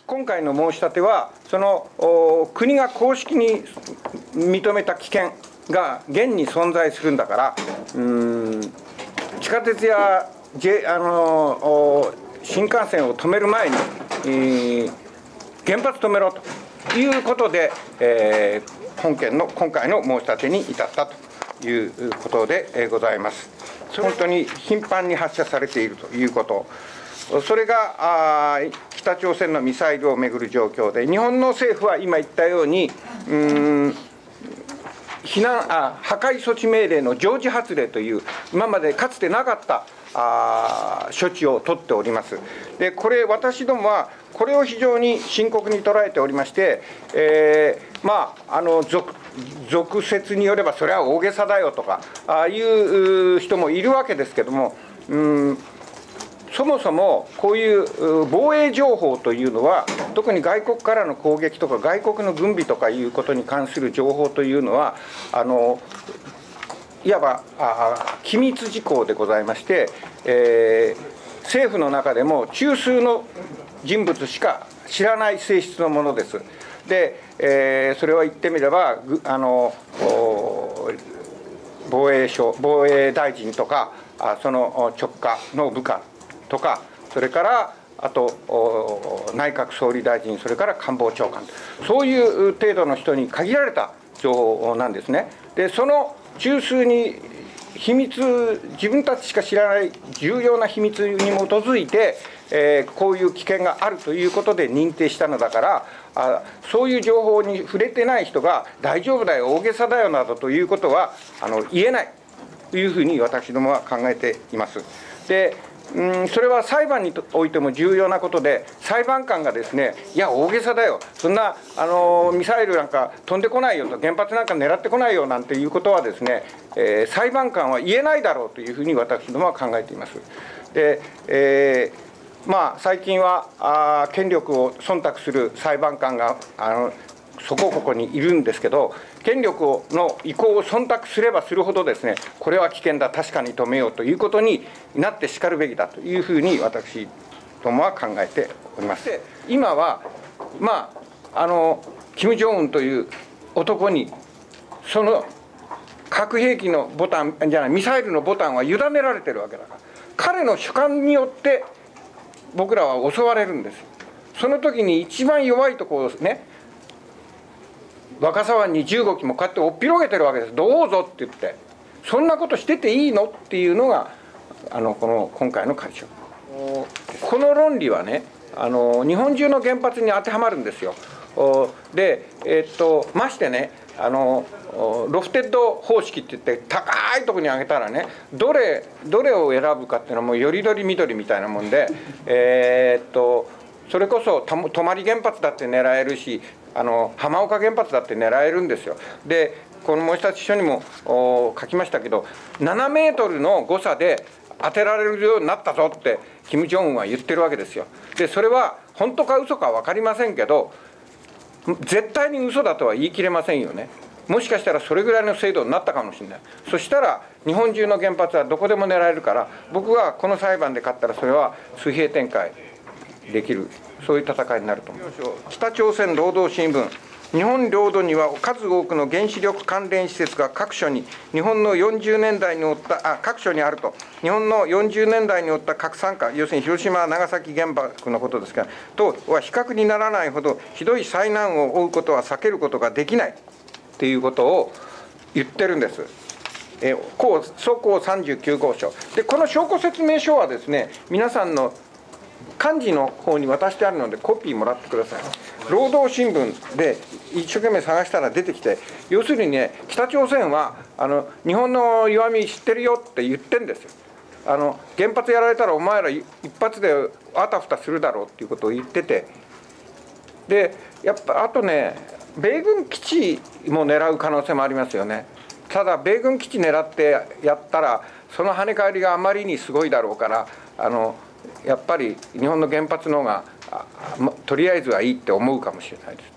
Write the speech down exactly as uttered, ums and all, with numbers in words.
今回の申し立ては、その国が公式に認めた危険が現に存在するんだから、うーん地下鉄や、J、あの新幹線を止める前に、えー、原発止めろということで、えー、本件の今回の申し立てに至ったということでございます。本当に頻繁に発射されているということ。それがあ北朝鮮のミサイルをめぐる状況で、日本の政府は今言ったように、うーん避難あ破壊措置命令の常時発令という、今までかつてなかったあ処置を取っております。で、これ、私どもはこれを非常に深刻に捉えておりまして、えー、まあ、あの俗俗説によれば、それは大げさだよとかあいう人もいるわけですけども、うんそもそもこういう防衛情報というのは、特に外国からの攻撃とか、外国の軍備とかいうことに関する情報というのは、あのいわばあ機密事項でございまして、えー、政府の中でも中枢の人物しか知らない性質のものです。で、えー、それは言ってみれば、あの防衛省、防衛大臣とか、その直下の部下とか、それからあと内閣総理大臣、それから官房長官、そういう程度の人に限られた情報なんですね。で、その中枢に秘密、自分たちしか知らない重要な秘密に基づいて、えー、こういう危険があるということで認定したのだから、あそういう情報に触れてない人が大丈夫だよ、大げさだよなどということはあの言えないというふうに私どもは考えています。でうんそれは裁判においても重要なことで、裁判官がですね、いや、大げさだよ、そんなあのミサイルなんか飛んでこないよと、原発なんか狙ってこないよなんていうことはですね、えー、裁判官は言えないだろうというふうに私どもは考えています。で、えーまあ、最近はあ権力を忖度する裁判官があのそこここにいるんですけど、権力の意向を忖度すればするほどですね、これは危険だ、確かに止めようということになってしかるべきだというふうに私どもは考えております。今は、まあ、あの金正恩という男にその核兵器のボタンじゃないミサイルのボタンは委ねられてるわけだから、彼の主観によって僕らは襲われるんです。その時に一番弱いところをね、若狭湾にじゅうごきもこうやっておっぴろげてるわけです。どうぞって言って、そんなことしてていいのっていうのがあのこの今回の会場。この論理はね、あの日本中の原発に当てはまるんですよ。で、えー、っとましてね、あのロフテッド方式って言って高いところに上げたらね、どれどれを選ぶかっていうのはもうよりどりみどりみたいなもんで、えー、っとそれこそ泊原発だって狙えるし、あの浜岡原発だって狙えるんですよ。で、この申し立て書にも書きましたけど、ななメートルの誤差で当てられるようになったぞって金正恩は言ってるわけですよ。で、それは本当か嘘か分かりませんけど、絶対に嘘だとは言い切れませんよね。もしかしたらそれぐらいの精度になったかもしれない。そしたら日本中の原発はどこでも狙えるから、僕はこの裁判で勝ったらそれは水平展開できる、そういう戦いになると思います。北朝鮮労働新聞、日本領土には数多くの原子力関連施設が各所に日本のよんじゅうねんだいに負ったあ各所にあると、日本のよんじゅうねんだいに負った核惨禍、要するに広島、長崎原爆のことですから、とは比較にならないほどひどい災難を負うことは避けることができないということを言ってるんです。え項総項さんじゅうきゅうごうしょで、この証拠説明書はですね、皆さんの幹事の方に渡してあるのでコピーもらってください。労働新聞で一生懸命探したら出てきて、要するにね、北朝鮮はあの日本の弱み知ってるよって言ってるんですよ。あの原発やられたらお前ら一発であたふたするだろうっていうことを言ってて、でやっぱあとね、米軍基地も狙う可能性もありますよね。ただ米軍基地狙ってやったらその跳ね返りがあまりにすごいだろうから、あのやっぱり日本の原発の方がとりあえずはいいって思うかもしれないです。